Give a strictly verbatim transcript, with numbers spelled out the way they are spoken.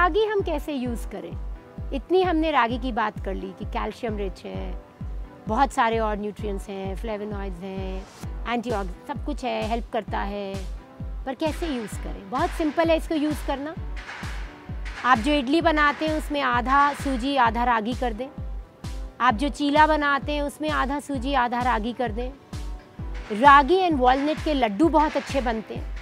रागी हम कैसे यूज़ करें? इतनी हमने रागी की बात कर ली कि कैल्शियम रिच है, बहुत सारे और न्यूट्रिएंट्स हैं, फ्लेवोनॉइड्स हैं, एंटीऑक्सीडेंट सब कुछ है, हेल्प करता है, पर कैसे यूज़ करें? बहुत सिंपल है इसको यूज़ करना। आप जो इडली बनाते हैं उसमें आधा सूजी आधा रागी कर दें। आप जो चीला बनाते हैं उसमें आधा सूजी आधा रागी कर दें। रागी एंड वॉलनट के लड्डू बहुत अच्छे बनते हैं।